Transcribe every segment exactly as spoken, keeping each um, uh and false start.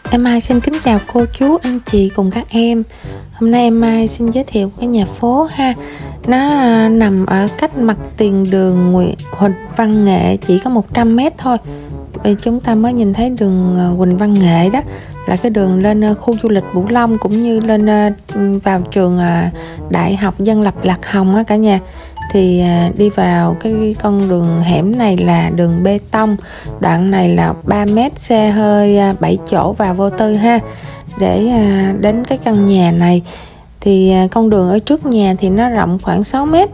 Em Mai xin kính chào cô chú, anh chị cùng các em. Hôm nay em Mai xin giới thiệu cái nhà phố ha. Nó nằm ở cách mặt tiền đường Huỳnh Văn Nghệ chỉ có một trăm mét thôi. Vì chúng ta mới nhìn thấy đường Huỳnh Văn Nghệ đó là cái đường lên khu du lịch Bửu Long cũng như lên vào trường Đại học Dân lập Lạc Hồng á cả nhà. Thì đi vào cái con đường hẻm này là đường bê tông, đoạn này là ba mét, xe hơi bảy chỗ vào vô tư ha. Để đến cái căn nhà này thì con đường ở trước nhà thì nó rộng khoảng sáu mét.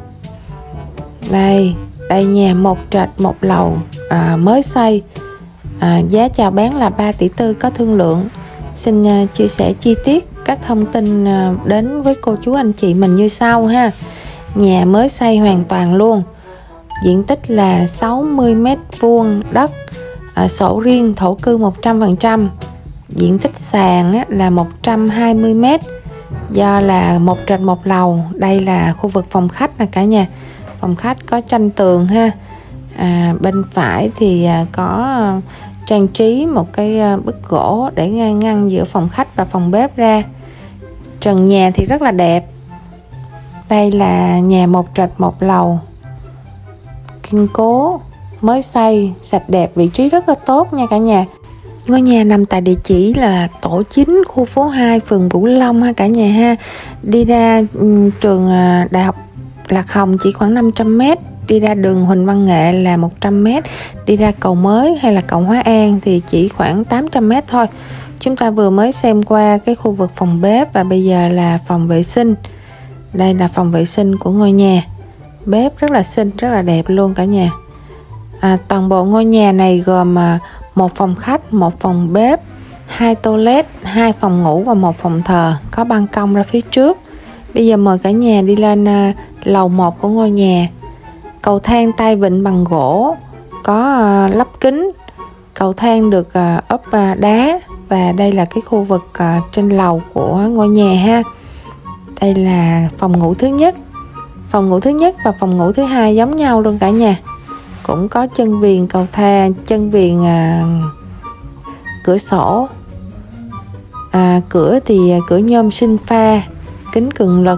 Đây, đây nhà một trệt một lầu à, mới xây, à, giá chào bán là ba tỷ tư, có thương lượng. Xin uh, chia sẻ chi tiết các thông tin uh, đến với cô chú anh chị mình như sau ha. Nhà mới xây hoàn toàn luôn, diện tích là sáu mươi mét vuông đất, à, sổ riêng, thổ cư một trăm phần trăm. Diện tích sàn á, là một trăm hai mươi mét. Do là một trệt một lầu, đây là khu vực phòng khách nè cả nhà. Phòng khách có tranh tường ha. À, bên phải thì à, có à, trang trí một cái à, bức gỗ để ngăn, ngăn giữa phòng khách và phòng bếp ra. Trần nhà thì rất là đẹp. Đây là nhà một trệt một lầu, kiên cố, mới xây, sạch đẹp, vị trí rất là tốt nha cả nhà. Ngôi nhà nằm tại địa chỉ là tổ chín, khu phố hai, phường Bửu Long ha cả nhà ha. Đi ra um, trường uh, Đại học Lạc Hồng chỉ khoảng năm trăm mét, đi ra đường Huỳnh Văn Nghệ là một trăm mét, đi ra cầu Mới hay là cầu Hóa An thì chỉ khoảng tám trăm mét thôi. Chúng ta vừa mới xem qua cái khu vực phòng bếp và bây giờ là phòng vệ sinh. Đây là phòng vệ sinh của ngôi nhà. Bếp rất là xinh, rất là đẹp luôn cả nhà. À, toàn bộ ngôi nhà này gồm à, một phòng khách, một phòng bếp, hai toilet, hai phòng ngủ và một phòng thờ, có ban công ra phía trước. Bây giờ mời cả nhà đi lên à, lầu một của ngôi nhà. Cầu thang tay vịn bằng gỗ, có à, lắp kính. Cầu thang được à, ốp à, đá. Và đây là cái khu vực à, trên lầu của ngôi nhà ha. Đây là phòng ngủ thứ nhất. Phòng ngủ thứ nhất và phòng ngủ thứ hai giống nhau luôn cả nhà. Cũng có chân viền cầu thang, chân viền à, cửa sổ. À, cửa thì cửa nhôm sinh pha, kính cường lực.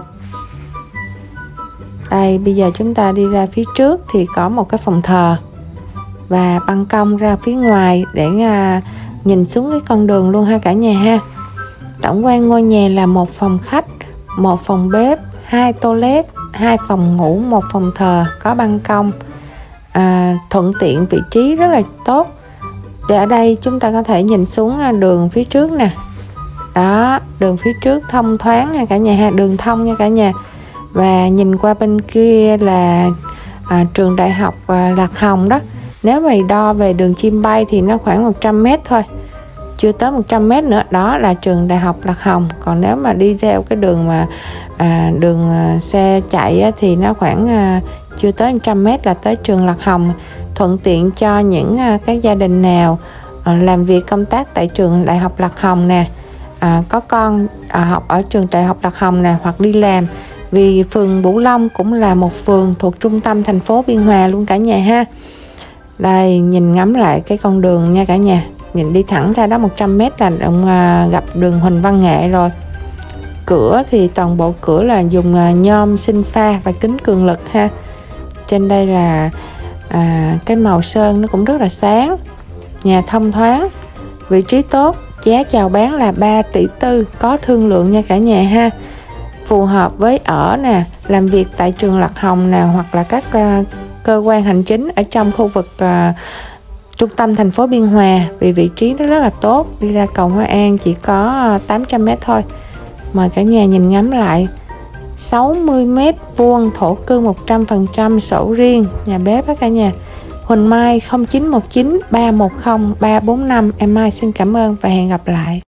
Đây, bây giờ chúng ta đi ra phía trước thì có một cái phòng thờ và ban công ra phía ngoài để à, nhìn xuống cái con đường luôn ha cả nhà ha. Tổng quan ngôi nhà là một phòng khách, một phòng bếp, hai toilet, hai phòng ngủ, một phòng thờ, có ban công, à, thuận tiện, vị trí rất là tốt. Để ở đây chúng ta có thể nhìn xuống đường phía trước nè. Đó, đường phía trước thông thoáng nha cả nhà ha, đường thông nha cả nhà. Và nhìn qua bên kia là à, trường Đại học à, Lạc Hồng đó. Nếu mà đo về đường chim bay thì nó khoảng một trăm mét thôi, chưa tới một trăm mét nữa, đó là trường Đại học Lạc Hồng. Còn nếu mà đi theo cái đường mà à, đường à, xe chạy á, thì nó khoảng à, chưa tới một trăm mét là tới trường Lạc Hồng. Thuận tiện cho những à, cái gia đình nào à, làm việc công tác tại trường Đại học Lạc Hồng nè, à, có con à, học ở trường Đại học Lạc Hồng nè, hoặc đi làm. Vì phường Bửu Long cũng là một phường thuộc trung tâm thành phố Biên Hòa luôn cả nhà ha. Đây, nhìn ngắm lại cái con đường nha cả nhà. Nhìn đi thẳng ra đó một trăm mét là ông à, gặp đường Huỳnh Văn Nghệ rồi. Cửa thì toàn bộ cửa là dùng à, nhôm sinh pha và kính cường lực ha. Trên đây là à, cái màu sơn nó cũng rất là sáng. Nhà thông thoáng, vị trí tốt, giá chào bán là ba tỷ tư, có thương lượng nha cả nhà ha. Phù hợp với ở nè, làm việc tại trường Lạc Hồng nè, hoặc là các à, cơ quan hành chính ở trong khu vực à, trung tâm thành phố Biên Hòa. Vì vị trí nó rất là tốt, đi ra cầu Hóa An chỉ có tám trăm mét thôi. Mời cả nhà nhìn ngắm lại. Sáu mươi mét vuông, thổ cư một trăm phần trăm, sổ riêng, nhà bếp đó cả nhà. Huỳnh Mai không chín một chín ba một không ba bốn năm. Em Mai xin cảm ơn và hẹn gặp lại.